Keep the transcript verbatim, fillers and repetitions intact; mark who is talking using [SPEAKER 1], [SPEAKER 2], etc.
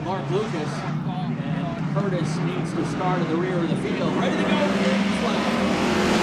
[SPEAKER 1] Mark Lucas. And Curtis needs to start in the rear of the field. Ready to go. Flag.